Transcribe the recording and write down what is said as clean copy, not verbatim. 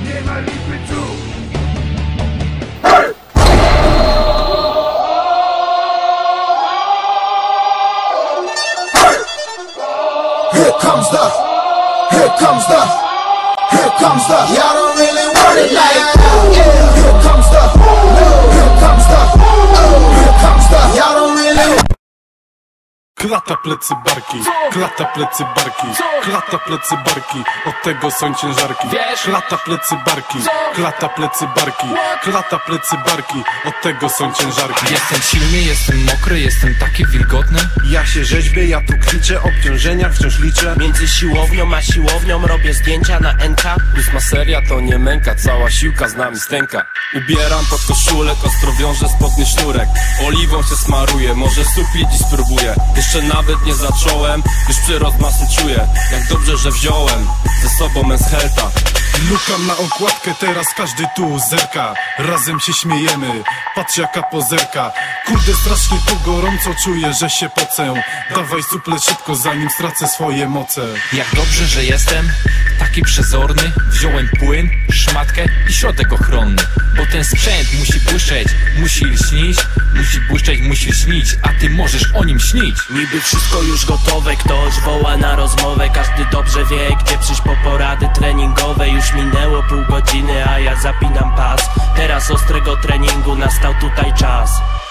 nie ma lipy tu. Here comes the, here comes the, here comes the. Y'all don't really want it like that. Yeah. Here comes the, here comes the, here comes the. Y'all don't really. Klata plecy barki, klata plecy barki, klata plecy barki, od tego są ciężarki. Klata plecy barki, klata plecy barki, klata plecy barki, od tego są ciężarki. Jestem silny, jestem mokry, jestem taki wilgotny. Ja się rzeźbię, ja tu kwiczę, obciążeniach wciąż liczę. Między siłownią a siłownią robię zdjęcia na NK. Ósma seria to nie męka, cała siłka z nami stęka. Ubieram pod koszulek, ostro wiążę spodny sznurek. Oliwą się smaruję, może suplić i spróbuję. Jeszcze nawet nie zacząłem, już przyrost masy czuję. Jak dobrze, że wziąłem ze sobą Men's Healtha. Lukam na okładkę, teraz każdy tu zerka. Razem się śmiejemy, patrz jaka pozerka. Kurde, strasznie tu gorąco, czuję, że się pocę. Dawaj suple szybko, zanim stracę swoje moce. Jak dobrze, że jestem taki przezorny. Wziąłem płyn, szmatkę i środek ochronny. Bo ten sprzęt musi błyszczeć, musi lśnić. Musi błyszczeć, musi śnić, a ty możesz o nim śnić. Niby wszystko już gotowe, ktoś woła na rozmowę. Każdy dobrze wie, gdzie przyjść po porady treningowe. Już minęło pół godziny, a ja zapinam pas. Teraz ostrego treningu, nastał tutaj czas.